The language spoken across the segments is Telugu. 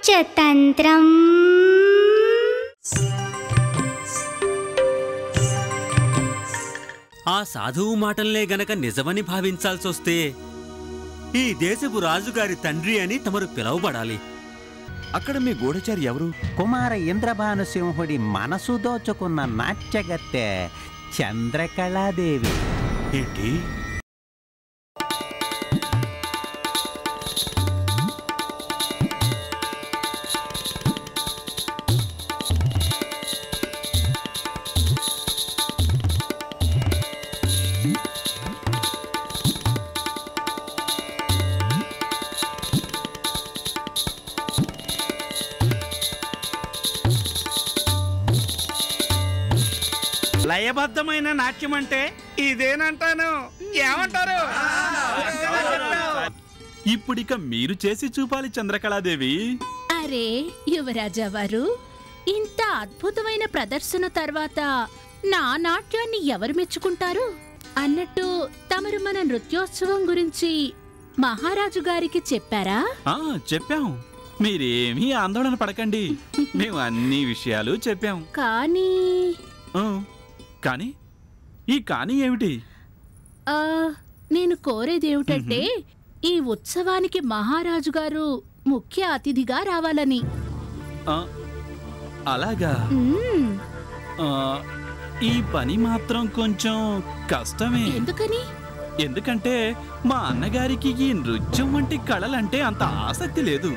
పంచతంత్రం. ఆ సాధువు మాటల్నే గనక నిజమని భావించాల్సొస్తే ఈ దేశపు రాజుగారి తండ్రి అని తమరు పిలవబడాలి. అక్కడ మీ గూఢచారి ఎవరు? కుమార ఇంద్రభానుసింహుడి మనసు దోచుకున్న నాట్యగత్తె చంద్రకళాదేవి. ఏంటి? లయబద్ధమైన నాట్యం అంటే ఇదేనంటాను. ఏమంటారు? ఇప్పుడిక మీరు చేసి చూపాలి చంద్రకళాదేవి. అరే యువరాజా వారు, ఇంత అద్భుతమైన ప్రదర్శన తర్వాత నా నాట్యాన్ని ఎవరు మెచ్చుకుంటారు? అన్నట్టు తమరు మన నృత్యోత్సవం గురించి మహారాజు గారికి చెప్పారా? చెప్పాం. మీరేమీ ఆందోళన పడకండి, మేము అన్ని విషయాలు చెప్పాం. కానీ ఈ కానీ ఏమిటి? నేను కోరేదేమిటంటే ఈ ఉత్సవానికి మహారాజు గారు ముఖ్య అతిథిగా రావాలని. అలాగా? ఈ పని మాత్రం కొంచెం కష్టమే. ఎందుకని? ఎందుకంటే మా అన్నగారికి ఈ నృత్యం వంటి కళలంటే అంత ఆసక్తి లేదు.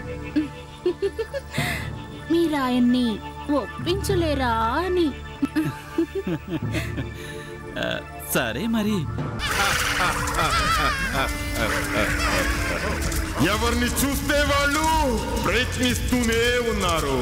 మీరాయన్ని ఒప్పించలేరా అని. సరే మరి. ఎవరిని చూస్తే వాళ్ళు ప్రయత్నిస్తూనే ఉన్నారు.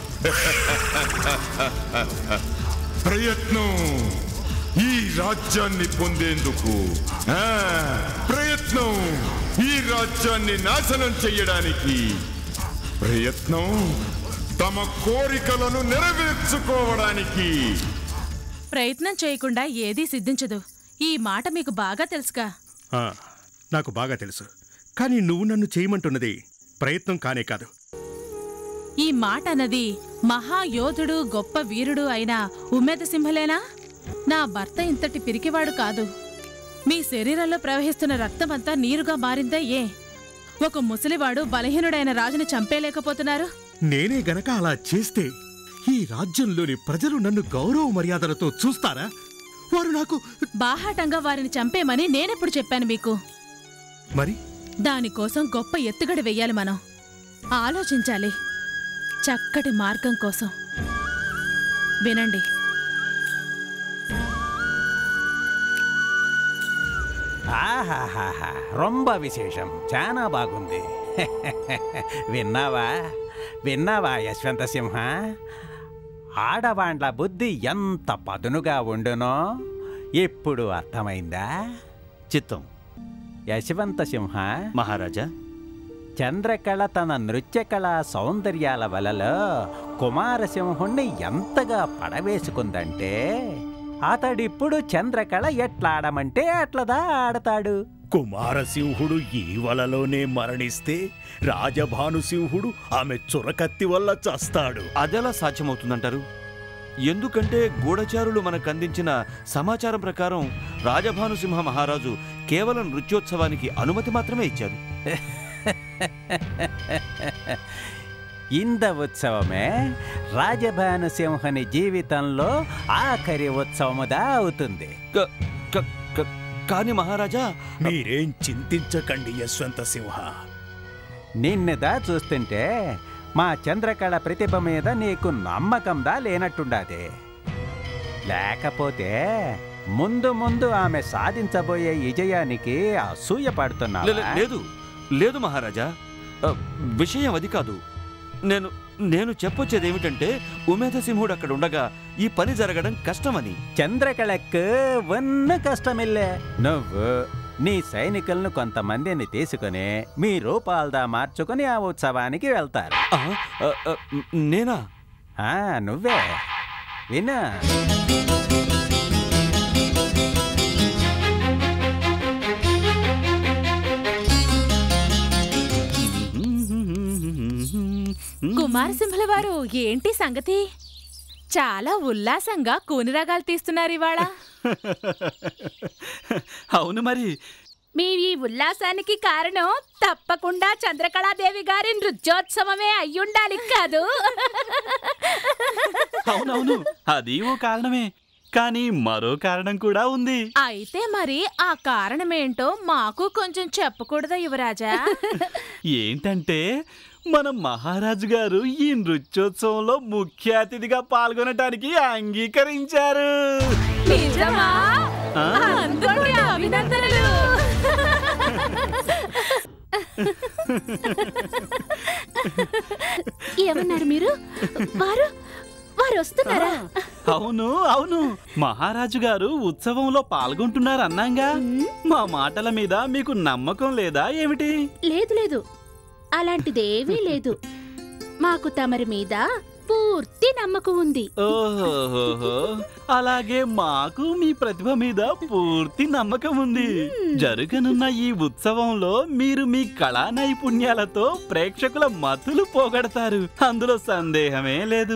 ప్రయత్నం ఈ రాజ్యాన్ని పొందేందుకు, ప్రయత్నం ఈ రాజ్యాన్ని నాశనం చెయ్యడానికి, ప్రయత్నం తమ కోరికలను నెరవేర్చుకోవడానికి. ప్రయత్నం చేయకుండా ఏదీ సిద్ధించదు. ఈ మాట మీకు బాగా తెలుసుగా? నాకు బాగా తెలుసు. కానీ నువ్వు నన్ను చేయమంటున్నది ప్రయత్నం కానే కాదు. ఈ మాట అన్నది మహాయోధుడు గొప్ప వీరుడు అయిన ఉమేద సింహలేనా? నా భర్త ఇంతటి పిరికివాడు కాదు. మీ శరీరంలో ప్రవహిస్తున్న రక్తమంతా నీరుగా మారిందా? ఒక ముసలివాడు బలహీనుడైన రాజుని చంపేలేకపోతున్నారు. నేనే గనక అలా చేస్తే ఈ రాజ్యంలోని ప్రజలు నన్ను గౌరవ మర్యాదలతో చూస్తారా? వారు నాకు బాహాటంగా వారిని చంపేమని నేనెప్పుడు చెప్పాను మీకు? మరి దానికోసం గొప్ప ఎత్తుగడ వెయ్యాలి. మనం ఆలోచించాలి చక్కటి మార్గం కోసం. వినండి. ఆహాహాహా, రొంబ విశేషం. చాలా బాగుంది. విన్నావా యశ్వంత సింహ? ఆడవాండ్ల బుద్ధి ఎంత పదునుగా ఉండునో ఇప్పుడు అర్థమైందా? చిత్తం. యశ్వంత సింహ మహారాజా, చంద్రకళ తన నృత్యకళా సౌందర్యాల వలలో కుమారసింహుణ్ణి ఎంతగా పడవేసుకుందంటే అతడిప్పుడు చంద్రకళ ఎట్లాడమంటే అట్లదా ఆడతాడు. కుమారసింహుడు ఈ వలలోనే మరణిస్తే రాజభానుసింహుడు ఆమె చురకత్తి వల్ల చస్తాడు. అదెలా సాధ్యమవుతుందంటారు? ఎందుకంటే గూఢచారులు మనకు అందించిన సమాచారం ప్రకారం రాజభానుసింహ మహారాజు కేవలం నృత్యోత్సవానికి అనుమతి మాత్రమే ఇచ్చారు. ఇంద ఉత్సవమే రాజభానుసింహుని జీవితంలో ఆఖరి ఉత్సవముదా అవుతుంది. కానీ మహారాజా, మీరేం చింతించకండి యశ్వంత సింహ. నిన్నదా చూస్తుంటే మా చంద్రకళ ప్రతిభ మీద నీకు నమ్మకందా లేనట్టుండాది. లేకపోతే ముందు ముందు ఆమె సాధించబోయే విజయానికి అసూయ పడుతున్నావు. లేదు లేదు మహారాజా, విషయం అది కాదు. నేను చెప్పొచ్చేదేమిటంటే ఉమేధసింహుడు అక్కడ ఉండగా ఈ పని జరగడం కష్టమని. చంద్రకళకు వన్న కష్టమిల్లే. నువ్వు నీ సైనికులను కొంతమందిని తీసుకుని మీ రూపాల్దా మార్చుకుని ఆ ఉత్సవానికి వెళ్తారు. నేనా? నువ్వే. వినా? కుమారసింహుల వారు ఏంటి సంగతి? చాలా ఉల్లాసంగా కూనిరాగాలు తీస్తున్నారు ఇవాళ. అవును మరి. మీ ఈ ఉల్లాసానికి కారణం తప్పకుండా చంద్రకళాదేవి గారి నృత్యోత్సవమే అయ్యుండాలి కాదు? అవునవును, అది ఓ కారణమే. కానీ మరో కారణం కూడా ఉంది. అయితే మరి ఆ కారణమేంటో మాకు కొంచెం చెప్పకూడదా యువరాజా? ఏంటంటే మన మహారాజు గారు ఈ నృత్యోత్సవంలో ముఖ్య అతిథిగా పాల్గొనటానికి అంగీకరించారు. నిజమా? అందుకే అభినందనలు. ఏమన్నారు మీరు? వారు వస్తున్నారా? అవును అవును, మహారాజు గారు ఉత్సవంలో పాల్గొంటున్నారు అన్నాగా. మా మాటల మీద మీకు నమ్మకం లేదా ఏమిటి? లేదు లేదు, అలాంటిదేమీ లేదు. మాకు తమరి మీద పూర్తి నమ్మకం ఉంది. ఓహోహోహో, అలాగే మాకు మీ ప్రతిభ మీద పూర్తి నమ్మకం ఉంది. జరగనున్న ఈ ఉత్సవంలో మీరు మీ కళా నైపుణ్యాలతో ప్రేక్షకుల మతులు పోగొడతారు, అందులో సందేహమే లేదు.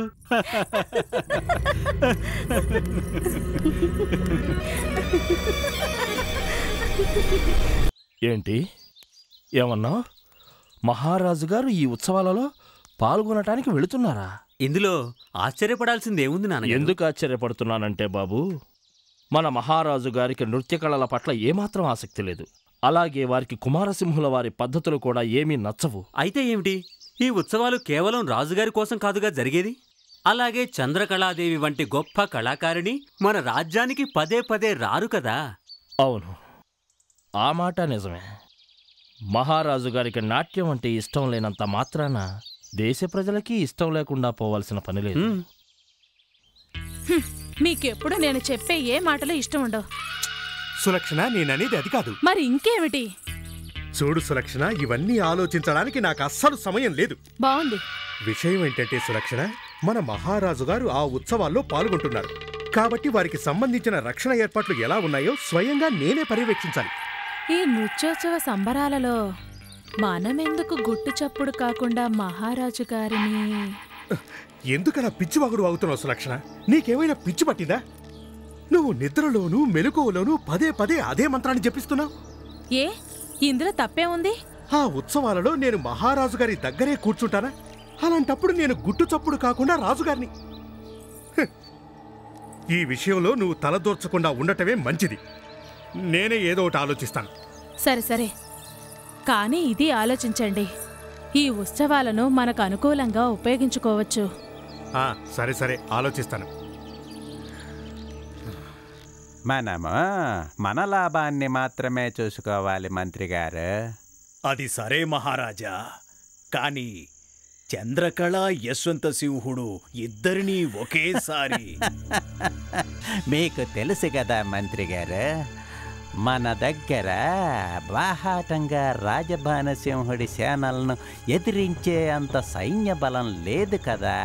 ఏంటి ఏమన్నా? మహారాజు గారు ఈ ఉత్సవాలలో పాల్గొనటానికి వెళుతున్నారా? ఇందులో ఆశ్చర్యపడాల్సిందేముంది నాన్న? ఎందుకు ఆశ్చర్యపడుతున్నానంటే బాబు, మన మహారాజు గారికి నృత్య కళల పట్ల ఏమాత్రం ఆసక్తి లేదు. అలాగే వారికి కుమారసింహుల వారి పద్ధతులు కూడా ఏమీ నచ్చవు. అయితే ఏమిటి? ఈ ఉత్సవాలు కేవలం రాజుగారి కోసం కాదుగా జరిగేది. అలాగే చంద్రకళాదేవి వంటి గొప్ప కళాకారిణి మన రాజ్యానికి పదే పదే రారు కదా. అవును, ఆ మాట నిజమే. మహారాజు గారికి నాట్యం అంటే ఇష్టం లేనంత మాత్రాన దేశ ప్రజలకి ఇష్టం లేకుండా పోవాల్సిన పని లేదు. మీకెప్పుడు నేను చెప్పే ఏ మాటలు ఇష్టం ఉండవు. సులక్షణ, నేననేది అది కాదు. మరి ఇంకేమిటి? చూడు సులక్షణ, ఇవన్నీ ఆలోచించడానికి నాకు అస్సలు సమయం లేదు. బాగుంది. విషయం ఏంటంటే సులక్షణ, మన మహారాజు గారు ఆ ఉత్సవాల్లో పాల్గొంటున్నారు కాబట్టి వారికి సంబంధించిన రక్షణ ఏర్పాట్లు ఎలా ఉన్నాయో స్వయంగా నేనే పర్యవేక్షించాలి. ఈ నృత్యోత్సవ సంబరాలలో మనమెందుకు గుట్టు చప్పుడు కాకుండా మహారాజు గారిని... ఎందుకలా పిచ్చివాగుడు అవుతున్నావు సులక్షణ? నీకేమైనా పిచ్చి పట్టిందా? నువ్వు నిద్రలోనూ మెలకువలోనూ పదే పదే అదే మంత్రాన్ని జపిస్తున్నావు. ఏ ఇందులో తప్పే ఉంది? ఆ ఉత్సవాలలో నేను మహారాజు గారి దగ్గరే కూర్చుంటానా? అలాంటప్పుడు నేను గుట్టు చప్పుడు కాకుండా రాజుగారిని... ఈ విషయంలో నువ్వు తలదూర్చకుండా ఉండటమే మంచిది. నేనే ఏదో ఒకటి ఆలోచిస్తాను. సరే సరే, కానీ ఇది ఆలోచించండి, ఈ ఉత్సవాలను మనకు అనుకూలంగా ఉపయోగించుకోవచ్చు. సరే సరే, ఆలోచిస్తాను. మనము మన లాభాన్ని మాత్రమే చూసుకోవాలి మంత్రి గారు. అది సరే మహారాజా, కానీ చంద్రకళ యశ్వంత సింహుడు ఇద్దరినీ ఒకేసారి... మీకు తెలుసు కదా మంత్రి గారు, మన దగ్గర బాహాటంగా రాజభానసింహుడి సేనలను ఎదిరించే అంత సైన్య బలం లేదు కదా.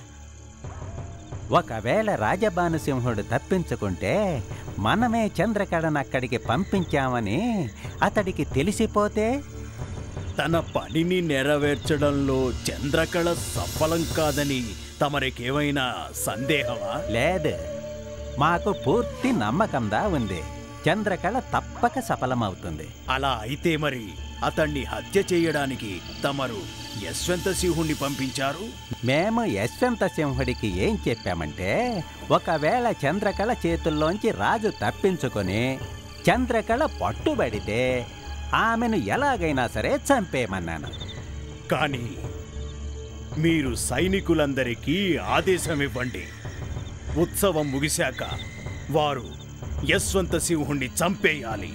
ఒకవేళ రాజభానుసింహుడు తప్పించుకుంటే మనమే చంద్రకళను అక్కడికి పంపించామని అతడికి తెలిసిపోతే తన పనిని నెరవేర్చడంలో చంద్రకళ సఫలం కాదని తమరికేమైనా సందేహమా? లేదు, మాకు పూర్తి నమ్మకందా ఉంది. చంద్రకళ తప్పక సఫలమవుతుంది. అలా అయితే మరి అతన్ని హత్య చేయడానికి తమరు యశ్వంత సింహుణ్ణి పంపించారు? మేము యశ్వంత సింహుడికి ఏం చెప్పామంటే, ఒకవేళ చంద్రకళ చేతుల్లోంచి రాజు తప్పించుకొని చంద్రకళ పట్టుబడితే ఆమెను ఎలాగైనా సరే చంపేయమన్నాను. కానీ మీరు సైనికులందరికీ ఆదేశం ఇవ్వండి, ఉత్సవం ముగిశాక వారు యశ్వంత సింహుణ్ణి చంపేయాలి.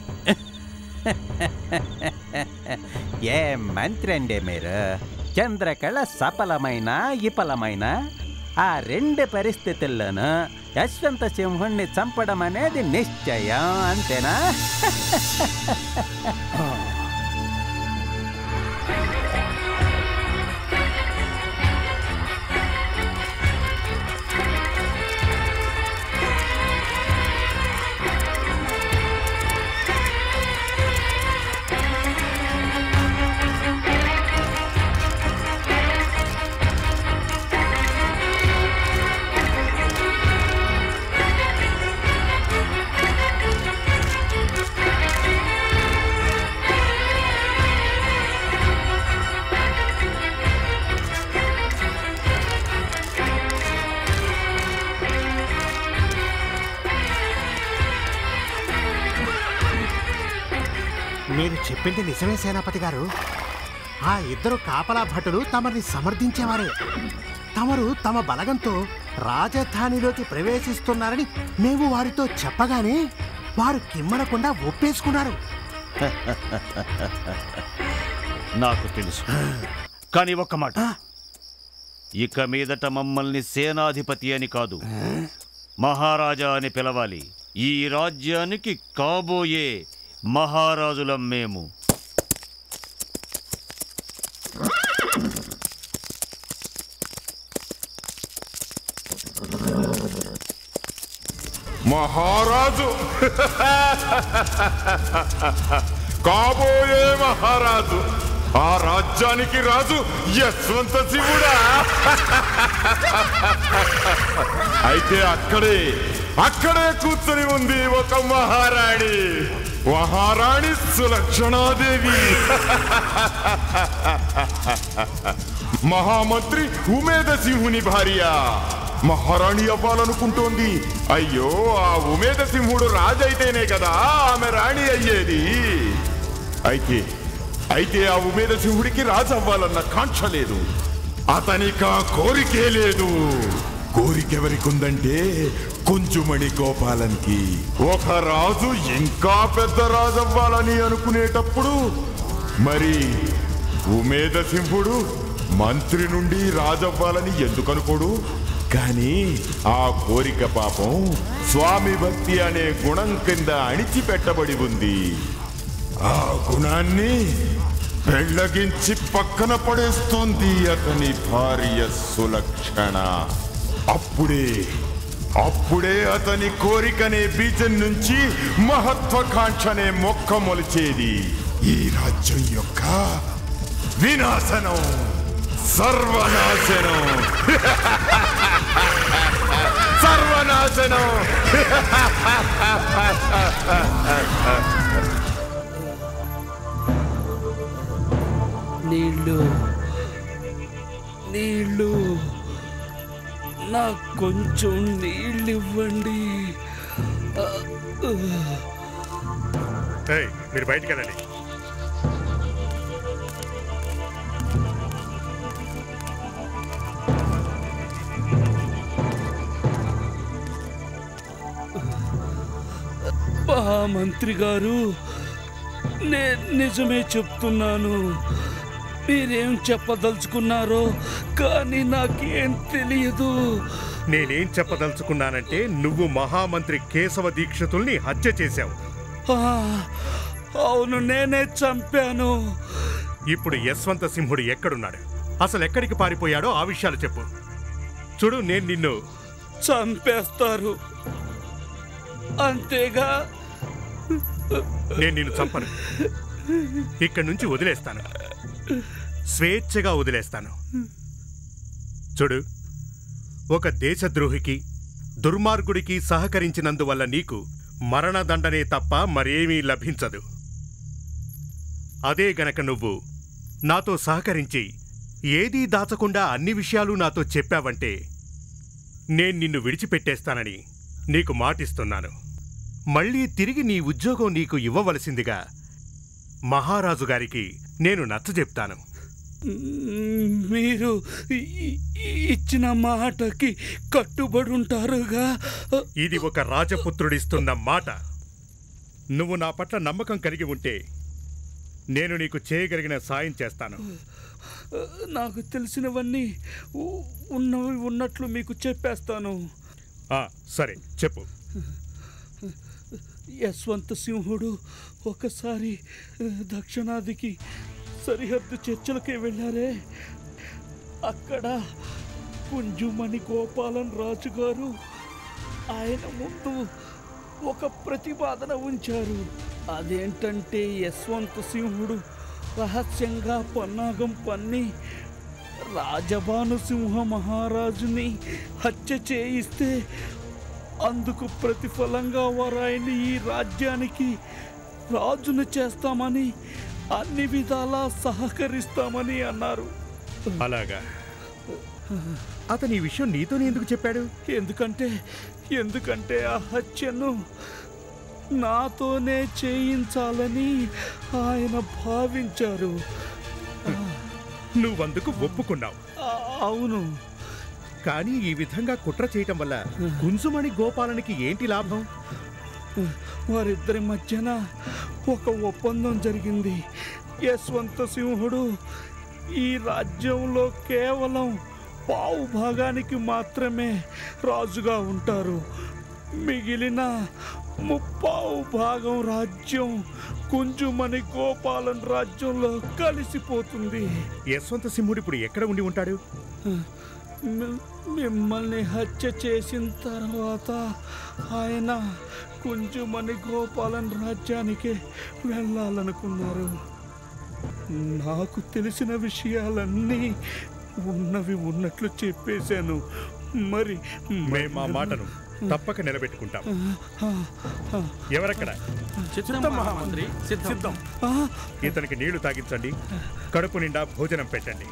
ఏ మంత్రి అండి మీరు? చంద్రకళ సఫలమైన విఫలమైన ఆ రెండు పరిస్థితుల్లోనూ యశ్వంత సింహుణ్ణి చంపడం అనేది నిశ్చయం, అంతేనా? మీరు చెప్పింది నిజమే సేనాపతి గారు. ఆ ఇద్దరు కాపలా భటులు తమని సమర్థించేవారే. తమరు తమ బలగంతో రాజధానిలోకి ప్రవేశిస్తున్నారని మేము వారితో చెప్పగానే వారు కిమ్మనకుండా ఒప్పేసుకున్నారు. నాకు తెలుసు, కానీ ఒక్క మాట, ఇక మీదట మమ్మల్ని సేనాధిపతి అని కాదు, మహారాజా అని పిలవాలి. ఈ రాజ్యానికి కాబోయే మహారాజులం మేము. మహారాజు కాబోయే మహారాజు, ఆ రాజ్యానికి రాజు యశ్వంత శివుడా. అయితే అక్కడే కూర్చొని ఉంది ఒక మహారాణి, మహారాణి సులక్షణాదేవి. మహామంత్రి ఉమేద సింహుని భార్య మహారాణి అవ్వాలనుకుంటోంది. అయ్యో, ఆ ఉమేద సింహుడు రాజు అయితేనే కదా ఆమె రాణి అయ్యేది. అయితే ఆ ఉమేద సింహుడికి రాజు అవ్వాలన్న కాంక్ష లేదు, అతనికి ఆ కోరికే లేదు. కోరికెవరికుందంటే కొంచుమణి గోపాలన్కి. ఒక రాజు ఇంకా పెద్ద రాజు అవ్వాలని అనుకునేటప్పుడు మరి ఉమేద సింహుడు మంత్రి నుండి రాజవ్వాలని ఎందుకు అనుకోడు? కానీ ఆ కోరిక పాపం స్వామి భక్తి అనే గుణం కింద అణిచిపెట్టబడి ఉంది. ఆ గుణాన్ని పెళ్లగించి పక్కన పడేస్తోంది అతని భార్య సులక్షణ. అప్పుడే అతని కోరికనే బీజం నుంచి మహత్వాకాంక్షనే మొక్క మొలిచేది. ఈ రాజ్యం యొక్క వినాశనం, సర్వనాశనం. సర్వనాశనం. నీళ్ళు నాకు కొంచెం నీళ్ళు ఇవ్వండి. మీరు బయటికి వెళ్ళండి. మహామంత్రి గారు, నేను నిజమే చెప్తున్నాను. మీరేం చెప్పదలుచుకున్నారో కానీ నాకేం తెలియదు. నేనేం చెప్పదలుచుకున్నానంటే నువ్వు మహామంత్రి కేశవ దీక్షితుల్ని హత్య చేశావు. అవును, నేనే చంపాను. ఇప్పుడు యశ్వంత సింహుడు ఎక్కడున్నాడు, అసలు ఎక్కడికి పారిపోయాడో ఆ విషయాలు చెప్పు. చూడు, నేను నిన్ను చంపేస్తారు అంతేగా. నేను నిన్ను చంపను, ఇక్కడి నుంచి వదిలేస్తాను, స్వేచ్ఛగా వదిలేస్తాను. చూడు, ఒక దేశద్రోహికి దుర్మార్గుడికి సహకరించినందువల్ల నీకు మరణదండనే తప్ప మరేమీ లభించదు. అదే గనక నువ్వు నాతో సహకరించి ఏదీ దాచకుండా అన్ని విషయాలు నాతో చెప్పావంటే నేను నిన్ను విడిచిపెట్టేస్తానని నీకు మాటిస్తున్నాను. మళ్ళీ తిరిగి నీ ఉద్యోగం నీకు ఇవ్వవలసిందిగా మహారాజు గారికి నేను నచ్చజెప్తాను. మీరు ఇచ్చిన మాటకి కట్టుబడి ఉంటారుగా. ఇది ఒక రాజపుత్రుడిస్తున్న మాట. నువ్వు నా పట్ల నమ్మకం కలిగి ఉంటే నేను నీకు చేయగలిగిన సాయం చేస్తాను. నాకు తెలిసినవన్నీ ఉన్నవి ఉన్నట్లు మీకు చెప్పేస్తాను. సరే, చెప్పు. యశ్వంత సింహుడు ఒకసారి దక్షిణాదికి సరిహద్దు చర్చలకే వెళ్ళారే. అక్కడ కుంజుమణి గోపాలన్ రాజు గారు ఆయన ముందు ఒక ప్రతిపాదన ఉంచారు. అదేంటంటే యశ్వంత సింహుడు రహస్యంగా పన్నాగం పన్ని రాజభాను సింహ మహారాజుని హత్య చేయిస్తే అందుకు ప్రతిఫలంగా వారాయన్ని ఈ రాజ్యానికి రాజును చేస్తామని, అన్ని విధాలా సహకరిస్తామని అన్నారు. అలాగా? అతని ఈ విషయం నీతోనే ఎందుకు చెప్పాడు? ఎందుకంటే ఆ హత్యను నాతోనే చేయించాలని ఆయన భావించారు. నువ్వందుకు ఒప్పుకున్నావు. అవును. కానీ ఈ విధంగా కుట్ర చేయటం వల్ల గుంజుమణి గోపాలనికి ఏంటి లాభం? వారిద్దరి మధ్యన ఒక ఒప్పందం జరిగింది. యశ్వంత సింహుడు ఈ రాజ్యంలో కేవలం పావు భాగానికి మాత్రమే రాజుగా ఉంటారు. మిగిలిన 3/4 భాగం రాజ్యం కుంజుమణి గోపాలన్ రాజ్యంలో కలిసిపోతుంది. యశ్వంత సింహుడు ఇప్పుడు ఎక్కడ ఉండి ఉంటాడు? మిమ్మల్ని హత్య చేసిన తర్వాత ఆయన కుంజుమణి గోపాలన్ రాజ్యానికి వెళ్ళాలనుకున్నారు. నాకు తెలిసిన విషయాలన్నీ ఉన్నవి ఉన్నట్లు చెప్పేశాను. మరి మేము మా మాటను తప్పక నిలబెట్టుకుంటాం. ఎవరక్కడ? మహామంత్రి సిద్ధం. ఇతనికి నీళ్లు తాగించండి, కడుపు నిండా భోజనం పెట్టండి.